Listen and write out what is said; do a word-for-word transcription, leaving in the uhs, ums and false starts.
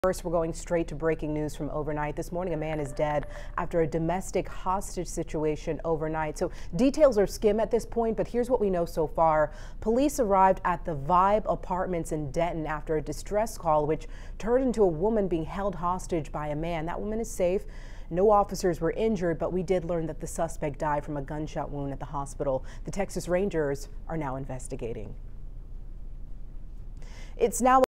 First, we're going straight to breaking news from overnight. This morning, a man is dead after a domestic hostage situation overnight. So details are skim at this point, but here's what we know so far. Police arrived at the Vibe Apartments in Denton after a distress call, which turned into a woman being held hostage by a man. That woman is safe. No officers were injured, but we did learn that the suspect died from a gunshot wound at the hospital. The Texas Rangers are now investigating. It's now